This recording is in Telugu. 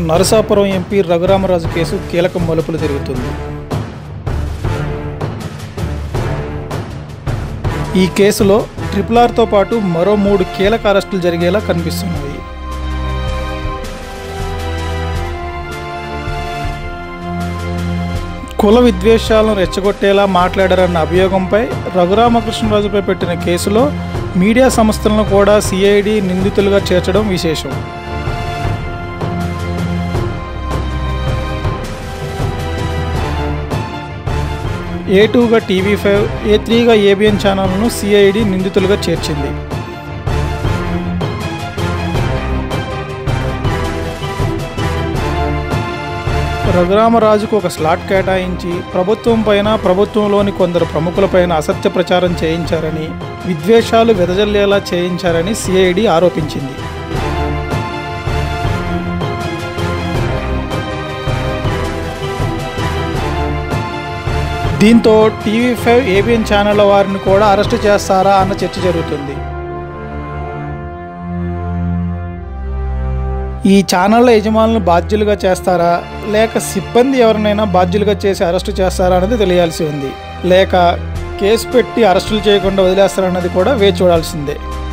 నరసాపురం ఎంపీ రఘురామరాజు కేసు కీలక మలుపులు తిరుగుతుంది. ఈ కేసులో RRRతో పాటు మరో 3 కీలక అరెస్టులు జరిగేలా కనిపిస్తున్నాయి. కుల విద్వేషాలను రెచ్చగొట్టేలా మాట్లాడారన్న అభియోగంపై రఘురామకృష్ణరాజుపై పెట్టిన కేసులో మీడియా సంస్థలను కూడా CID నిందితులుగా చేర్చడం విశేషం. A2గా TV5, A3గా ABN ఛానళ్లను CID నిందితులుగా చేర్చింది. రఘురామరాజుకు ఒక స్లాట్ కేటాయించి ప్రభుత్వం పైన, ప్రభుత్వంలోని కొందరు ప్రముఖులపైన అసత్య ప్రచారం చేయించారని, విద్వేషాలు వెదజల్లేలా చేయించారని CID ఆరోపించింది. దీంతో TV5, ABN ఛానళ్ల వారిని కూడా అరెస్టు చేస్తారా అన్న చర్చ జరుగుతుంది. ఈ ఛానళ్ల యజమానులను బాధ్యులుగా చేస్తారా, లేక సిబ్బంది ఎవరినైనా బాధ్యులుగా చేసి అరెస్టు చేస్తారా అన్నది తెలియాల్సి ఉంది. లేక కేసు పెట్టి అరెస్టులు చేయకుండా వదిలేస్తారన్నది కూడా వేచి చూడాల్సిందే.